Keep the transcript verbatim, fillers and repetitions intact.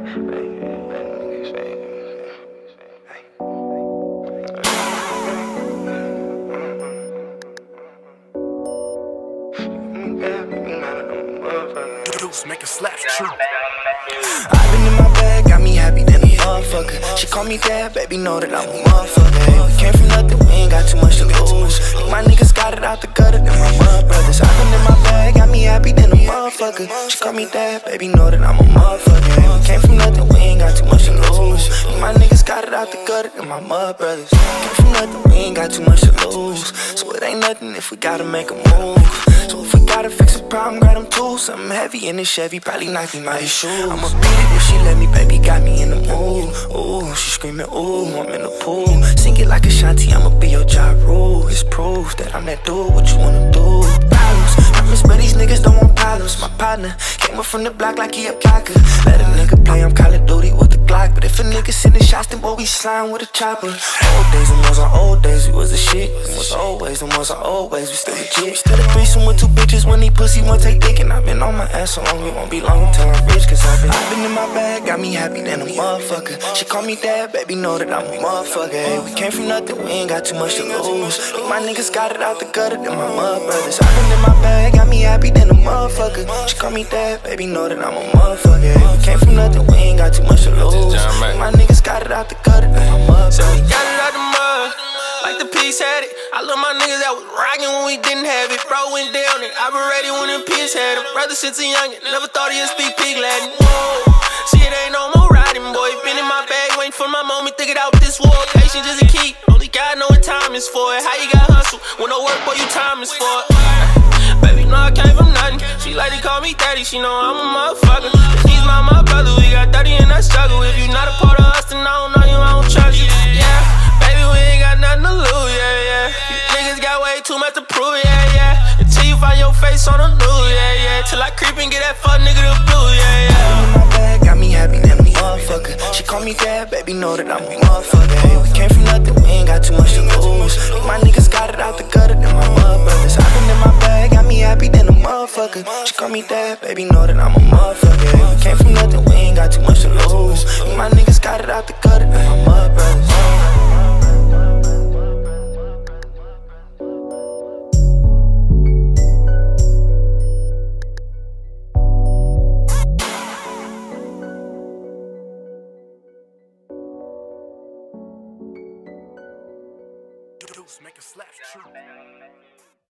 Make it slap true. I've been in my bag, got me happy than a motherfucker. She call me dad, baby, know that I'm a motherfucker. Hey, we came from nothing, we ain't got too much to lose. My niggas got it out the gutter, than my mud brothers. I've been in my bag, got me happy than a motherfucker. She call me dad, baby, know that I'm a motherfucker. Hey, we came from nothing, we ain't got too much to lose. My niggas got it out the gutter, than my mud brothers. Came from nothing, we ain't got too much to lose. So it ain't nothing if we gotta make a move. So if we gotta fix a problem, grab them tools. Something heavy in the Chevy, probably knock me my shoes. I'ma beat it if she let me, baby, got me in the mood. Ooh, she screaming, ooh, I'm in the pool. Sing it like a shanty, I'ma be your Ja Rule. It's proof that I'm that dude, what you wanna do? Problems, promise, but these niggas don't want problems. My partner came up from the block like he a blocker. Let a nigga play, I'm Call of Duty with the Glock. But if a nigga sending shots, then boy, we slime with a chopper. Old days, and was our old days, we was the shit. It was always, and was our old ways, we still legit. Instead of threesome with two bitches, when he pussy won't take dick. And I've been on my ass so long, it won't be long till I'm rich. Cause I've been, I've been in my bag, got me happy than a motherfucker. She call me dad, baby, know that I'm a motherfucker. Hey, we came from nothing, we ain't got too much to lose. My niggas got it out the gutter, than my mud brothers. I've been in my bag, got me happy than a motherfucker. She call me dad, baby, know that I'm a motherfucker. Hey, we came from nothing, we ain't got too much to lose. My niggas got it out the gutter, than my mud brothers. So we got it out the mud, like the piece had it. I love my niggas that was rockin' when we didn't have it. Bro went down and I been ready when them pigs had him. Brother since a youngin', never thought he'd speak pig Latin. Whoa, see it ain't no more riding, boy. Been in my bag, waiting for my moment, thinking out this war. Patience is a key, only God know what time is for it. How you got hustle, when no work, boy, you time is for it. Baby, know I came from nothing. She like to call me daddy, she know I'm a motherfucker. He's my my brother, we got thirty and I struggle. If you not a part of us, then I don't know you, I don't trust you. Yeah, baby, we ain't got nothing to lose, yeah, yeah. You niggas got way too much to prove, yeah, yeah. Until you find your face on the news, yeah, yeah. Till I creep and get that fuck nigga the blue, yeah, yeah. In my bag, got me happy than a motherfucker. She call me dad, baby, know that I'm a motherfucker. Hey, we came from nothing, we ain't got too much to lose. My niggas got it out the gutter, than my mud brothers. I've been in my bag, got me happy than a motherfucker. She call me dad, baby, know that I'm a motherfucker. Hey, we came from nothing,